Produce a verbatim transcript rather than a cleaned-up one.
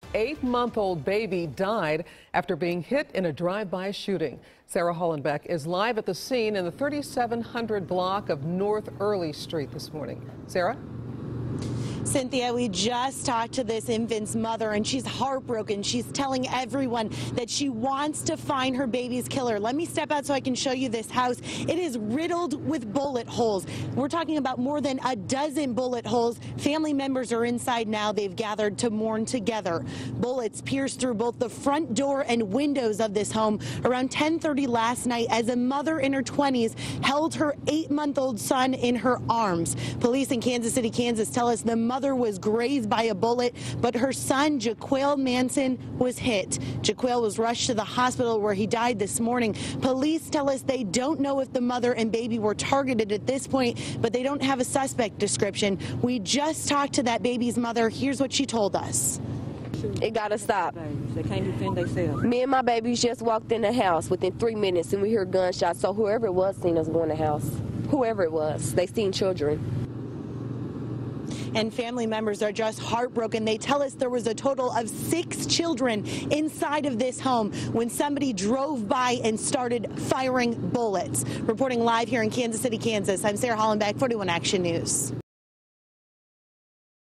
Eight-month-old baby died after being hit in a drive-by shooting. Sarah Hollenbeck is live at the scene in the thirty-seven hundred block of North Early Street this morning. Sarah? Cynthia, we just talked to this infant's mother, and she's heartbroken. She's telling everyone that she wants to find her baby's killer. Let me step out so I can show you this house. It is riddled with bullet holes. We're talking about more than a dozen bullet holes. Family members are inside now. They've gathered to mourn together. Bullets pierced through both the front door and windows of this home around ten thirty last night as a mother in her twenties held her eight-month-old son in her arms. Police in Kansas City, Kansas tell us the mother was grazed by a bullet, but her son, Jaquel Manson, was hit. Jaquel was rushed to the hospital where he died this morning. Police tell us they don't know if the mother and baby were targeted at this point, but they don't have a suspect description. We just talked to that baby's mother. Here's what she told us. It gotta stop. They can't defend themselves. Me and my babies just walked in the house within three minutes and we heard gunshots. So whoever it was seen us go in the house. Whoever it was, they seen children. And family members are just heartbroken. They tell us there was a total of six children inside of this home when somebody drove by and started firing bullets. Reporting live here in Kansas City, Kansas, I'm Sarah Hollenbeck, forty-one Action News.